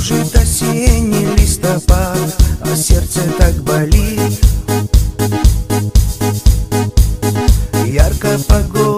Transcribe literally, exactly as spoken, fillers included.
Кружит осенний листопад, а сердце так болит. Ярко погода